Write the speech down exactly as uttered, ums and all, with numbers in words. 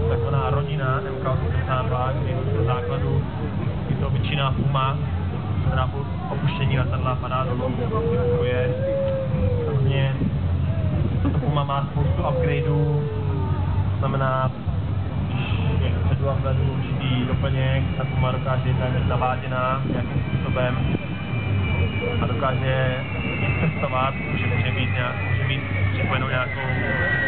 takzvaná rodina M K osmdesát dva, kdy v základu je to obyčejná Puma, která po opuštění letadla padá dolů. To je samozřejmě, tato Puma má spoustu upgradeů, to znamená, když je předu a vzadu určitý doplněk, ta Puma dokáže být naváděná nějakým způsobem a dokáže cestovat, může, může, být nějak, může mít připojenou nějakou